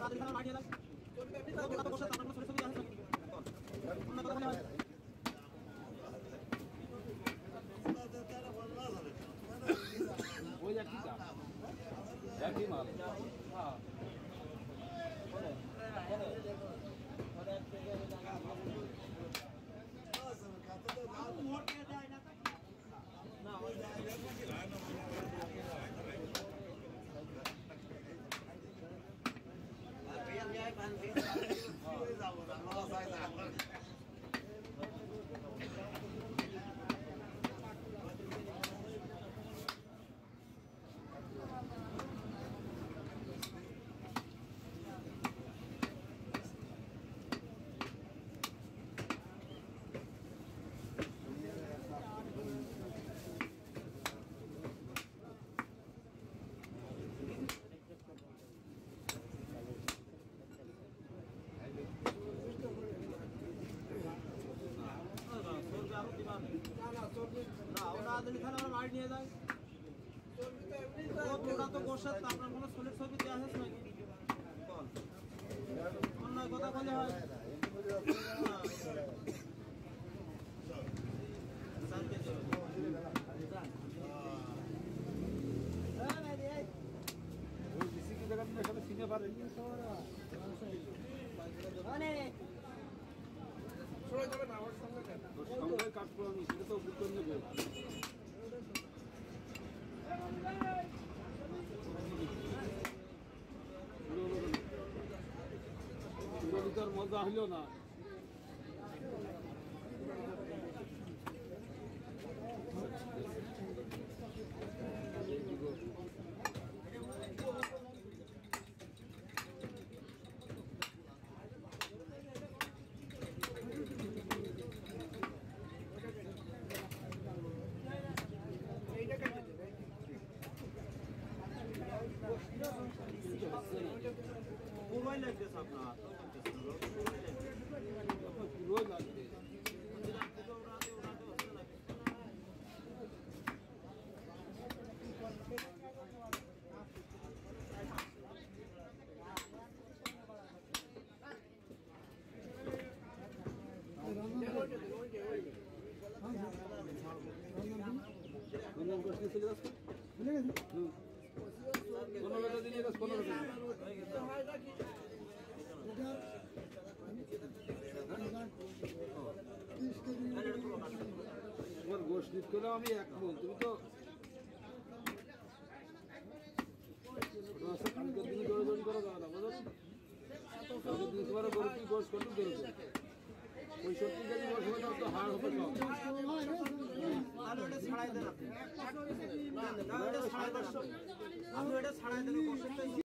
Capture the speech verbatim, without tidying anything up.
মজা হইল না পুরোই লাগতেছে আপনার পুরোই লাগবে পনেরো দিন পনেরো দিন তোমার গোশ নিত করে আমি এক মন তুমি তো কালকের দিনে দৌড়াদৌড়ি করো দাদা বুঝো কালকের দিনে তোমার গরু কি গোশ করতে দৌড়ো পঁয়ষট্টি কেজি গোশ হলে তো হাড় হবে না ছাড়াই দেন আপনি ছাড়াই দেন আপনি এটা ছাড়াই দেন